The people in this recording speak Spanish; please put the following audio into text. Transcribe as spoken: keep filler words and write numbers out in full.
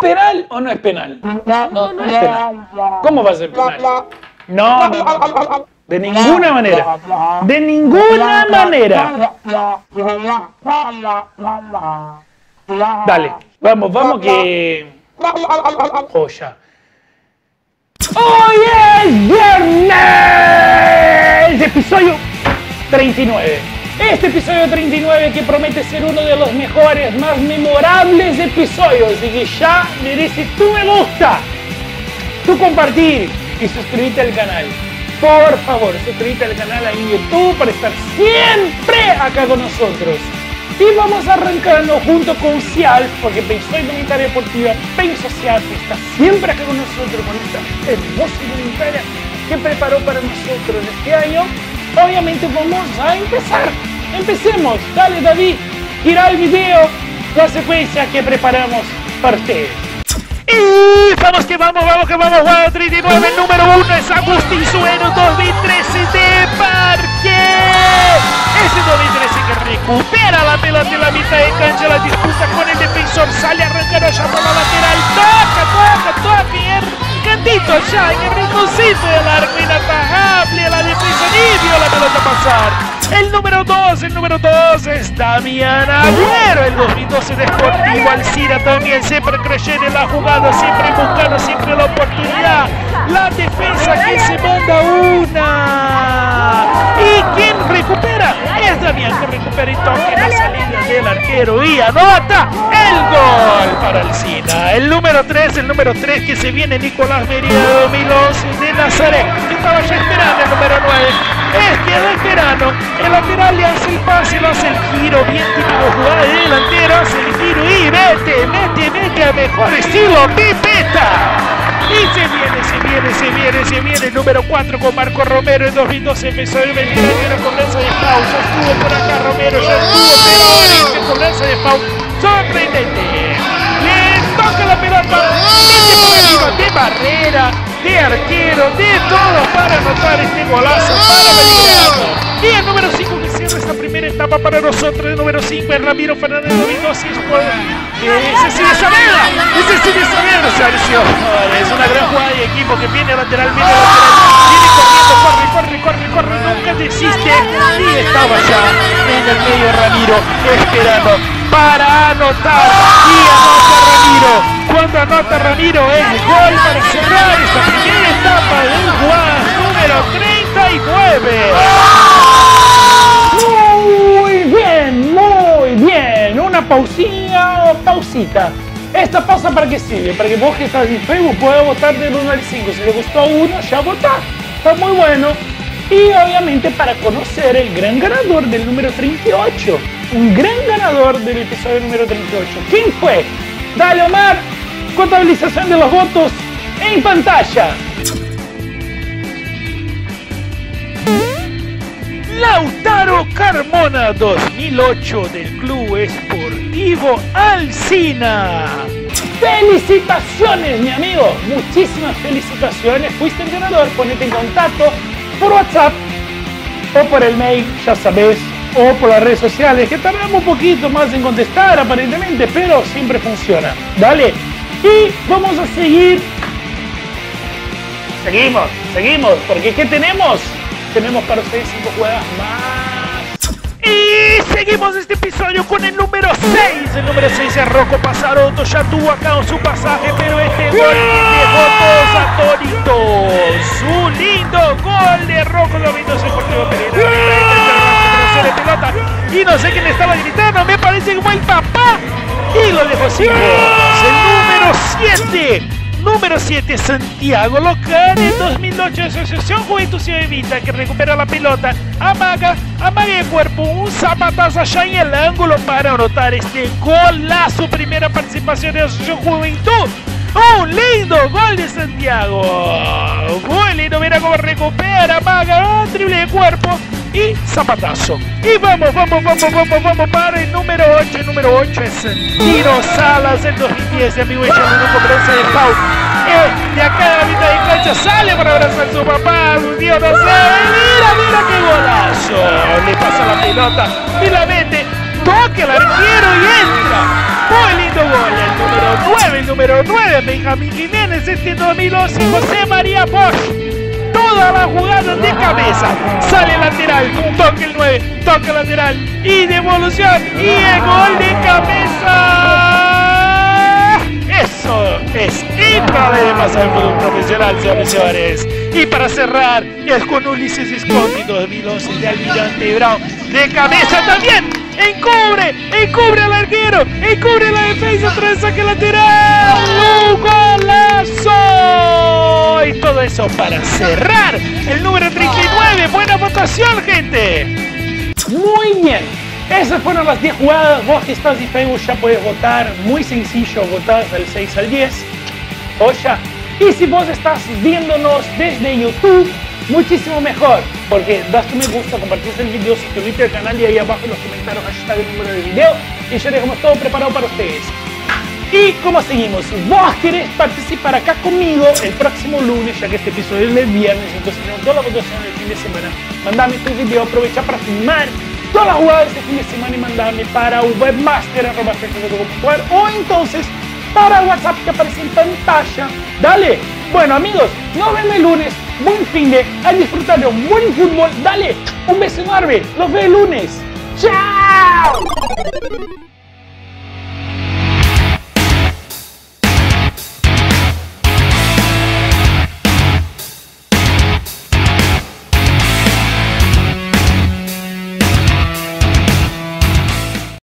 penal o no es penal? No, no es penal. ¿Cómo va a ser penal? No, no, no. De ninguna manera. De ninguna manera. Dale, vamos, vamos que... Joya. ¡Hoy es viernes! Episodio treinta y nueve. Este episodio treinta y nueve que promete ser uno de los mejores, más memorables episodios y que ya merece tu me gusta, tu compartir y suscribirte al canal. Por favor, suscríbete al canal ahí en YouTube para estar siempre acá con nosotros. Y vamos arrancando junto con Cial, porque Pensó Indumentaria Deportiva, Penso Cial, que está siempre acá con nosotros con esta hermosa indumentaria que preparó para nosotros este año. Obviamente vamos a empezar. Empecemos. Dale, David, gira el video, la secuencia que preparamos para ustedes. Y vamos que vamos, vamos que vamos, juego treinta y nueve, número uno es Agustín Suero, dos mil trece de Parque. Ese dos mil trece que recupera la pelota en la mitad de cancha, la disputa con el defensor, sale a arrancar allá por la lateral, toca, toca, toca, y el cantito allá en el rinconcito del arco, inatajable, la defensa ni vio la pelota pasar. El número dos, el número dos es Damián Agüero, el dos mil doce de Sportivo Alcira, también siempre creyendo en la jugada, siempre buscando, siempre la oportunidad. La defensa que se manda una. ¿Y quién recupera? Es Damián que recupera y toca la salida del arquero y anota el gol para Alcina. El número tres, el número tres que se viene Nicolás Mería de dos mil once de Nazaret, que estaba ya esperando el número nueve. Es que el veterano, el lateral le hace el pase, le hace el giro, bien típico jugada de delantero, hace el giro y vete, mete, mete a mejor estilo, pipeta. Y se viene, se viene, se viene, se viene el número cuatro con Marco Romero. En dos mil doce empezó el veterano en la cobranza de foul. Ya estuvo por acá Romero, ya estuvo, pero ahora en la cobranza de foul sorprendente. Le toca la pelota, mete por arriba de barrera, de arquero, de todo para anotar este golazo para Belgrano. Y el número cinco que cierra esta primera etapa para nosotros, el número cinco es Ramiro Fernández de dos mil doce. Ese sí de Saavedra, ese sí de Saavedra, Sergio. Es una gran jugada de equipo que viene lateral, viene lateral, viene corriendo, corre, corre, corre, corre, nunca desiste. Y estaba ya en el medio Ramiro esperando para anotar. Y anota Ramiro. Cuando anota Ramiro es gol para cerrar esta primera etapa del jugada número treinta y nueve. Muy bien, muy bien. Una pausilla o pausita. Esta pausa para qué sirve? Para que vos que estás en Facebook puedas votar del uno al cinco. Si le gustó uno, ya votá. Está muy bueno. Y obviamente para conocer el gran ganador del número treinta y ocho. Un gran ganador del episodio número treinta y ocho. ¿Quién fue? Dale, Omar. Contabilización de los votos en pantalla. Lautaro Carmona, dos mil ocho, del Club Esportivo Alcina. ¡Felicitaciones, mi amigo! Muchísimas felicitaciones. Fuiste el ganador. Ponete en contacto por WhatsApp o por el mail, ya sabes, o por las redes sociales, que tardamos un poquito más en contestar aparentemente, pero siempre funciona. Dale. Y vamos a seguir. Seguimos, seguimos, porque ¿qué tenemos? Tenemos para ustedes cinco jugadas más. Y seguimos este episodio con el número seis. El número seis es Rocco Pasarotto. Ya tuvo acá su pasaje, pero este gol dejó todos atónitos. Un lindo gol de Rocco Domingos Deportivo Pereira. De pelota. Y no sé quién le estaba gritando. Me parece como el papá. Y lo dejó sin voz. El número siete. Número siete, Santiago Local, en dos mil ocho, Asociación Juventud Ciudadana, que recupera la pelota, amaga, amaga de cuerpo, un zapatazo allá en el ángulo para anotar este golazo, primera participación de la Asociación Juventud. Un lindo gol de Santiago. Muy lindo, mira cómo recupera, amaga, triple de cuerpo y zapatazo. Y vamos, vamos, vamos, vamos, vamos para el número ocho. El número ocho es Tiro Salas en dos mil diez, amigo, echando una cobranza de foul. Eh, de acá a la mitad de cancha sale para abrazar a su papá, su tío, no sé. Mira, mira qué golazo. Le pasa la pelota y la mete. Dos toque el arquero y entra. Muy lindo gol, el número nueve, el número nueve, Benjamín Jiménez, este dos mil once, José María Bosch. Toda la jugada de cabeza, sale lateral, toque el nueve, toque lateral y devolución y el gol de cabeza. Eso es increíble de pasar el fútbol profesional, señores y señores. Y para cerrar, es con Ulises Visconti, dos mil once de Almirante Brown, de cabeza también, encubre, encubre al arquero, encubre la defensa tras el saque lateral, ¡un golazo! Y todo eso para cerrar el número treinta y nueve, buena votación, gente. Muy bien, esas fueron las diez jugadas. Vos que estás en Facebook ya puedes votar, muy sencillo, votar del seis al diez. Oye, y si vos estás viéndonos desde YouTube, muchísimo mejor, porque das tu me gusta, compartís el video, suscríbete al canal y ahí abajo en los comentarios hashtag el número del video y ya dejamos todo preparado para ustedes. Y como seguimos, si vos querés participar acá conmigo el próximo lunes, ya que este episodio es el viernes, entonces tenemos toda la votación del fin de semana, mandame tu video, aprovecha para filmar todas las jugadas de este fin de semana y mandame para webmaster arroba facebook punto com punto a r o entonces para el WhatsApp que aparece en pantalla. Dale. Bueno amigos, nos vemos el lunes. Buen fin de, a disfrutar de un buen fútbol. Dale, un beso enorme. Los veo el lunes. ¡Chao!